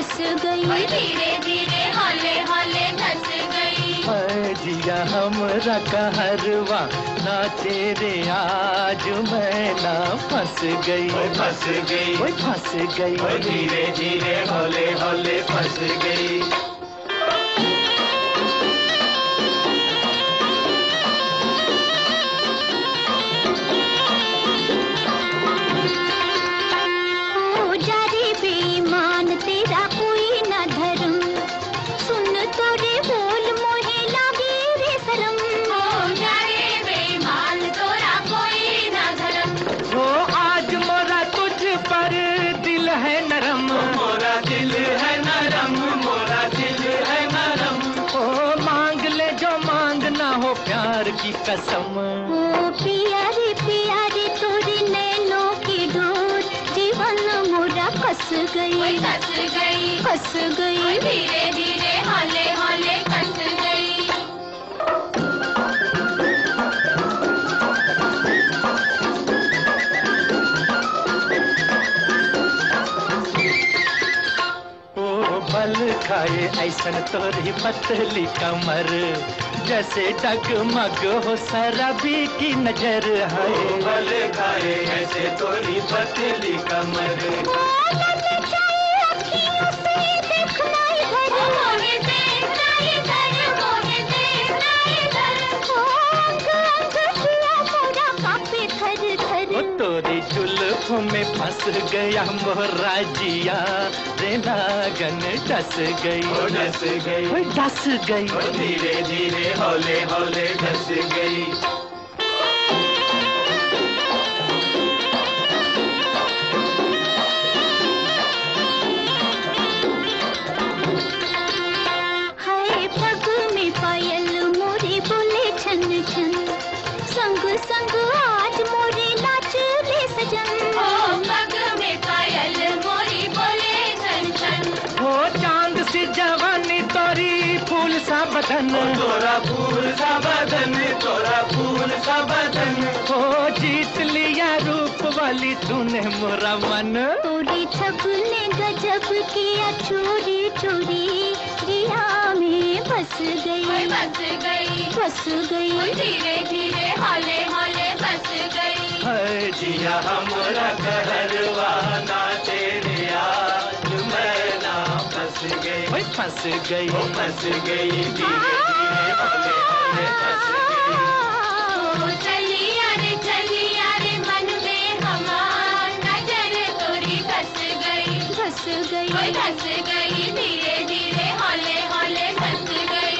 फंस गई, धीरे धीरे हौले हौले धस गई। जिया हमरा कहरवा नाचे रे आज मैं ना फंस गई, फंस गई, फंस गई, धीरे धीरे हौले हौले फंस गई। की कसम ओ पिया रे तोरी नैनों की डोर जीवन मोरा कस गई, कस गई, कस गई, धीरे धीरे हौले हौले कस गई। ओ बल खाए ऐसन तोरी पतली कमर, जैसे डगमग हो शराबी की नजर है। बल खाए ऐसे तोरी पतली कमर, तोरी जुल्फ में फंस गया मोरा जिया रे नागन डस गई, डस गई, डस गई, धीरे धीरे हौले हौले डस गई। हाय पग में पायल मोरे बोले छन छन, संग संग आज मोरे नाच ले सजन। ओ पग में पायल मोरी बोले छन छन, हो चांद सी जवानी तोरी फूल सा बदन, तोरा फूल सा बदन, तोरा फूल सा बदन। हो जीत लिया रूप वाली तूने मोरा मन, तोरी छब ने गजब किया चोरी चोरी, जिया में बस गई, बस गई, बस गई, धीरे धीरे हौले हौले बस गई। जिया हमरा कहरवा नाचे रे आज मैं ना फंस गई, फंस गई, फंस गई, धीरे धीरे हौले हौले फंस गई। चलिया रे मन में हमार नजर तोरी धस गई, धस गई, धस गई, धीरे धीरे हौले हौले धस गई।